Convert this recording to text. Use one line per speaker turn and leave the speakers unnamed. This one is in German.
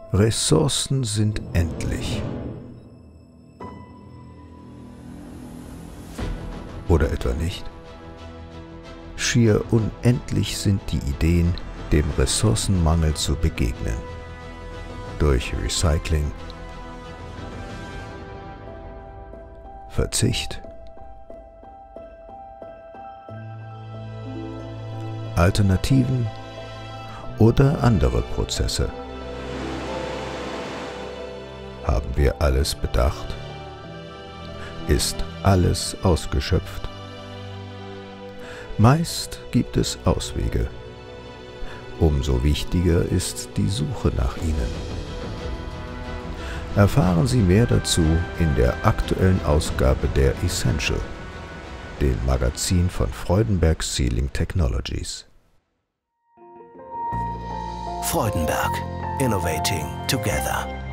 Ressourcen sind endlich. Oder etwa nicht? Schier unendlich sind die Ideen, dem Ressourcenmangel zu begegnen. Durch Recycling, Verzicht, Alternativen oder andere Prozesse. Haben wir alles bedacht? Ist alles ausgeschöpft? Meist gibt es Auswege. Umso wichtiger ist die Suche nach ihnen. Erfahren Sie mehr dazu in der aktuellen Ausgabe der Essential, dem Magazin von Freudenberg Sealing Technologies.
Freudenberg. Innovating together.